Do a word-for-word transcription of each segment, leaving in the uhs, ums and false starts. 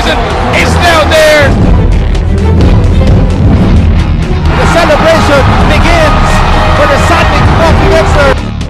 season is now there. The celebration begins for the Sadmig Coffee Mixer.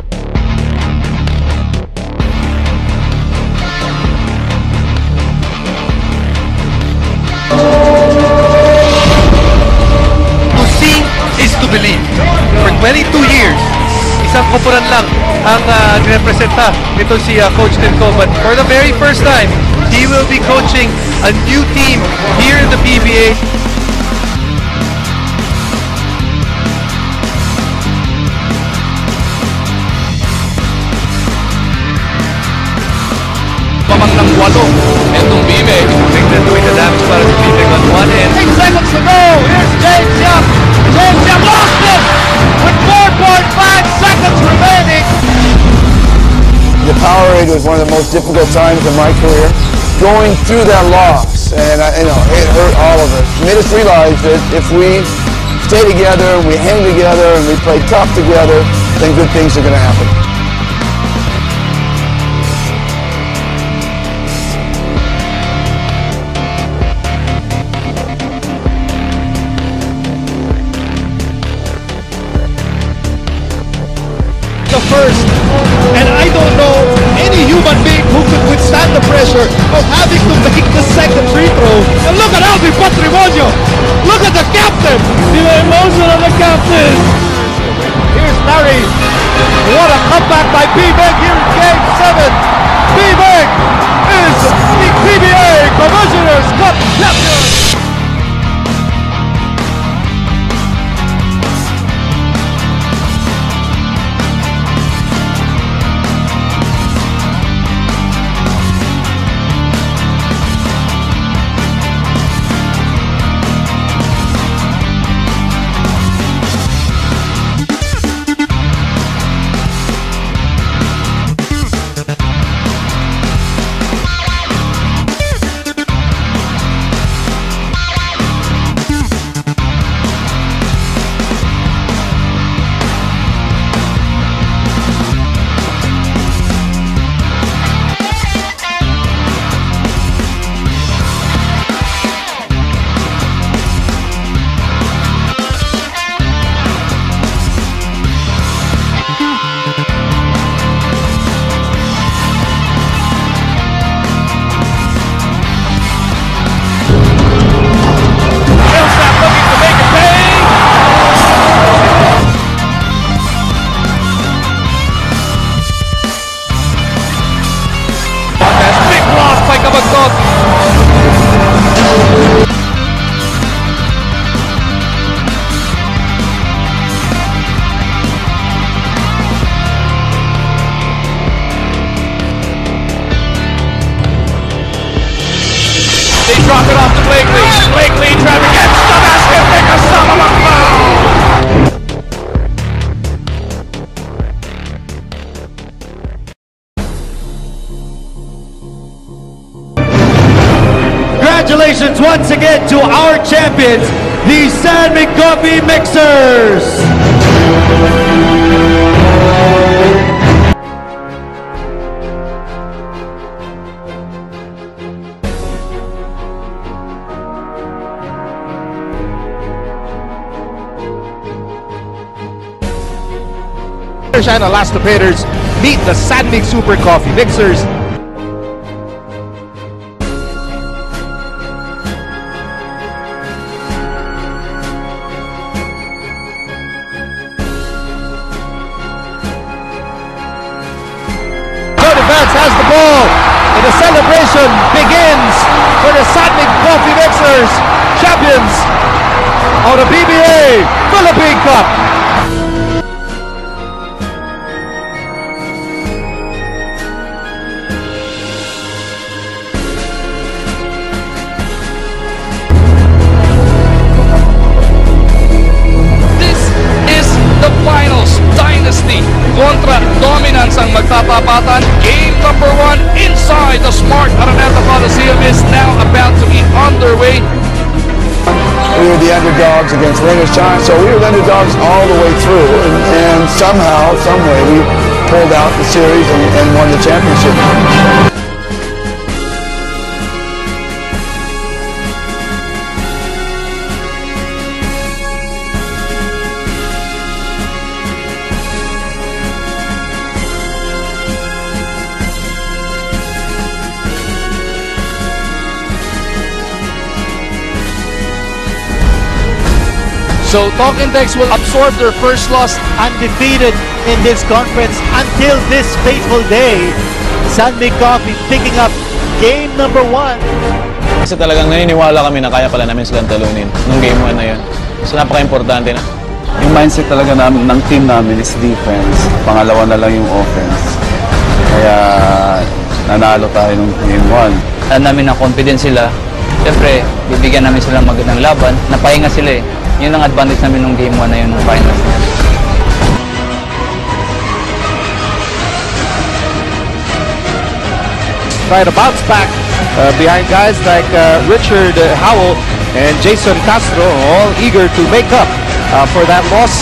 To see is to believe. For twenty-two years, isang koporan lang ang uh, representa nito si uh, Coach Tenko, but for the very first time, he will be coaching a new team here in the P B A. Pamang ng walo, etong B B A. Tingnan doing the damage para sa B B A on one end. Six seconds to go. Here's James Yap. James Yap lost it with four point five seconds remaining. The Powerade was one of the most difficult times of my career. Going through that loss, and I, you know, it hurt all of us. It made us realize that if we stay together, and we hang together, and we play tough together, then good things are going to happen. The first, and I don't know any human being who could withstand the pressure of having to make the second free throw. And look at Alvin Patrimonio! Look at the captain! The emotion of the captain! Here's Larry. What a comeback by P-Big here in Game seven. P-Big is the P B A Commissioner's Cup champion! They drop it off to Blakely. Blakely driving against the basket. Make a stop on the foul. Congratulations once again to our champions, the Sadmig Coffee Mixers! And Elastopators meet the Sadmig Super Coffee Mixers. Advance has the ball, and the celebration begins for the Sadmig Coffee Mixers, champions of the P B A Philippine Cup. Contra Dominance ang magtatapatan. Game number one inside the Smart Araneta Coliseum is now about to be underway. We were the underdogs against Reynolds Giants, so we were the underdogs all the way through, and, and somehow, some way, we pulled out the series and, and won the championship. So Talking Tex will absorb their first loss. Undefeated in this conference until this fateful day. San Mig Coffee picking up game number one. Kasi talagang naniniwala kami na kaya pala namin silang talunin nung game one na yun. So napaka-importante na. Yung mindset talaga namin, ng team namin is defense. Pangalawa na lang yung offense. Kaya nanalo tayo nung game one. Alam namin na confidence sila. Siyempre, bibigyan namin sila magandang laban. Napahinga sila eh. Yun ang advantage namin nung game one na yun ng finals. Try to bounce back uh, behind guys like uh, Richard uh, Howell and Jason Castro, all eager to make up uh, for that loss.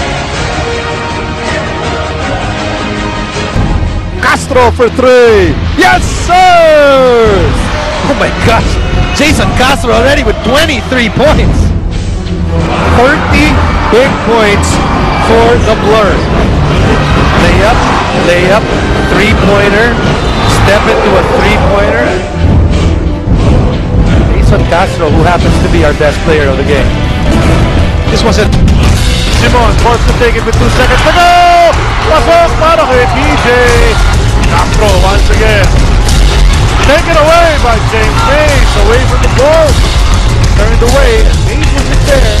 Castro for three. Yes, sir! Oh my gosh. Jason Castro already with twenty-three points. thirty big points for the Blur. Layup, layup, three-pointer. Step into a three-pointer. Jason Castro, who happens to be our best player of the game. This was it. Simon forced to take it with two seconds to go! Pasok para kay P J Castro once again. Taken away by James Mays, away from the ball. Turned away, and Mays wasn't there.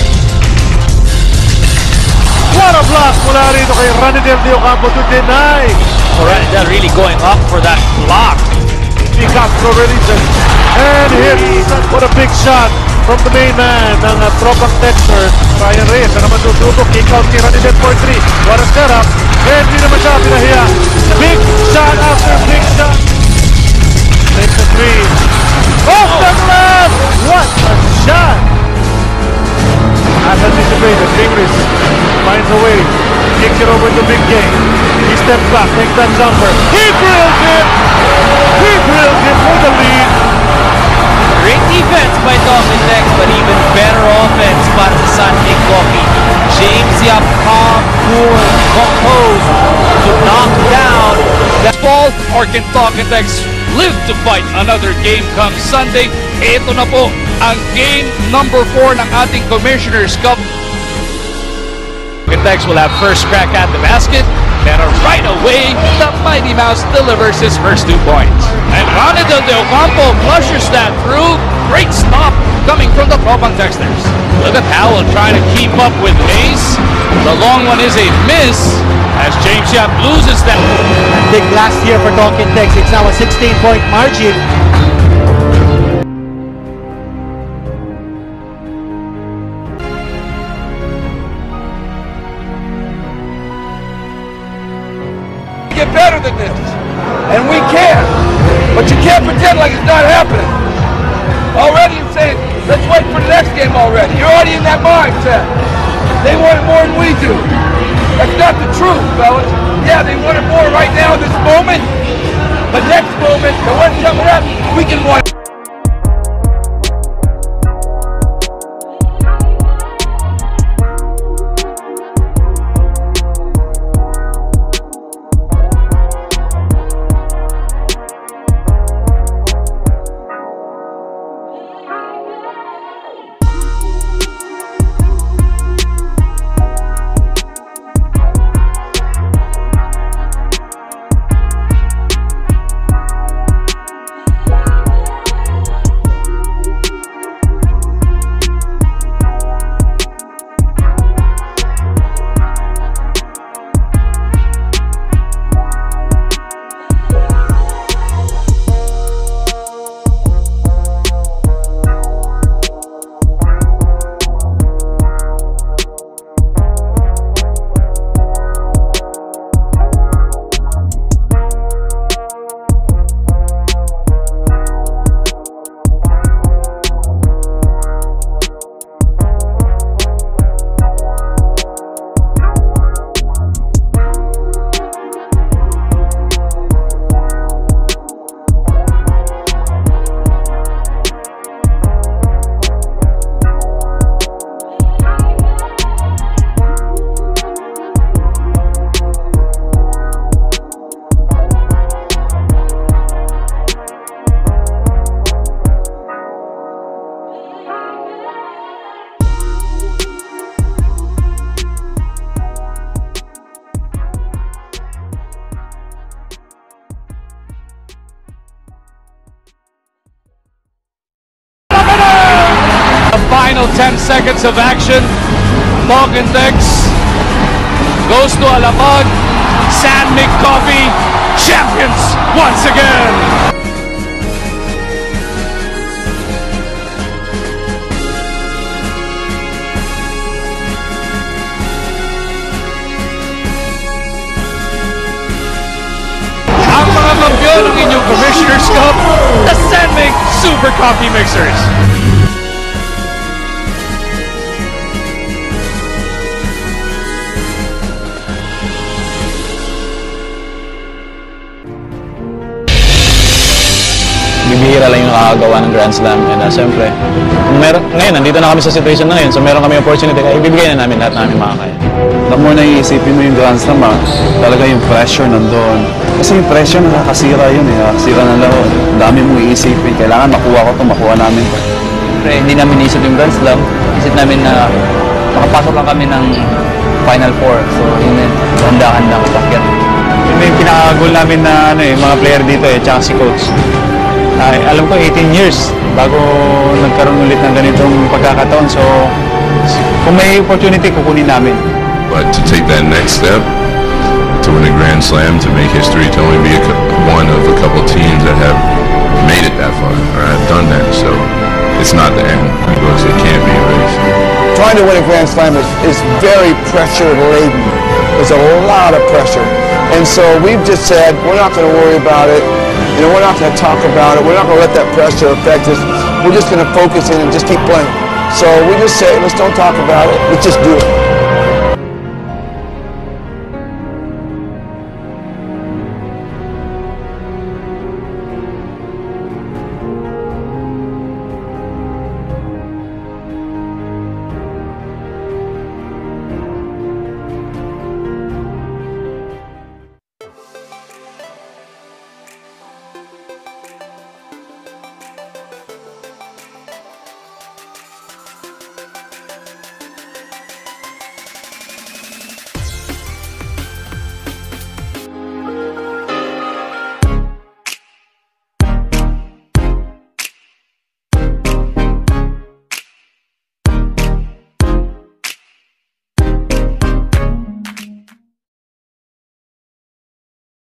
What a block mula rito kay Ranidel De Ocampo to deny. Ranidel really going up for that block. Castro releases and hits. What a big shot from the main man ng uh, tropang Texter. Ryan Reyes na naman susubok. Kick out kay Ranidel for three. What a setup. And hindi naman siya pinahiya. Big shot after big shot. Takes the three. Off the glass! What a shot! As anticipated, Fingris finds a way, kicks it over to Big Game. He steps back, takes that jumper. He drills it! He drills it for the lead. Great defense by Talking Tex, but even better offense para sa San Mig Coffee. James Yap, calm, cool, composed to knock down that Ball, or can Talking Tex live to fight another game come Sunday? Ito na po ang game number four ng ating Commissioner's Cup. Talking Tex will have first crack at the basket, and right away, the Mighty Mouse delivers his first two points. And Ranidel De Ocampo flushes that through. Great stop coming from the Tropang Texters. Look at Howell trying to keep up with Mace. The long one is a miss as James Yap loses that. Big last year for Talking Tex. It's now a sixteen point margin. Get better than this, and we can, but you can't pretend like it's not happening. Already you're saying, let's wait for the next game already. You're already in that mindset. They want it more than we do. That's not the truth, fellas. Yeah, they want it more right now in this moment, but next moment, the one coming up, we can want it. ten seconds of action. Talk and Text goes to Alapag. San Mig Coffee, champions once again. Ang mga kampiyon ng inyong Commissioner's Cup, the San Mig Super Coffee Mixers. Bibihira lang yung nakakagawa ng Grand Slam. And uh, siyempre, meron, ngayon, nandito na kami sa situation na ngayon. So meron kami opportunity, kaya ibibigay na namin lahat namin makakaya. The more na iisipin mo yung Grand Slam, ah, talaga yung pressure nandun. Kasi yung pressure nakakasira yun eh, nakakasira ng laro. Ang dami mong iisipin, kailangan makuha ko ito, makuha namin ito. Siyempre, hindi namin isip yung Grand Slam. Isip namin na makapasok lang kami ng Final Four. So, yun yun, handa-handa ko pakyat. Yun yung pinaka-goal namin na ano, eh, mga player dito eh, tsaka si coach. Uh, alam ko eighteen years bago nagkaroon ulit ng ganitong pagkakataon. So, kung may opportunity, kukunin namin. But to take that next step, to win a Grand Slam, to make history, to only be a, one of a couple teams that have made it that far, or have done that. So, it's not the end, because it can't be a race. Trying to win a Grand Slam is, is very pressure-laden. There's a lot of pressure. And so we've just said, we're not going to worry about it. You know, we're not going to talk about it. We're not going to let that pressure affect us. We're just going to focus in and just keep playing. So we just say, let's don't talk about it. Let's just do it.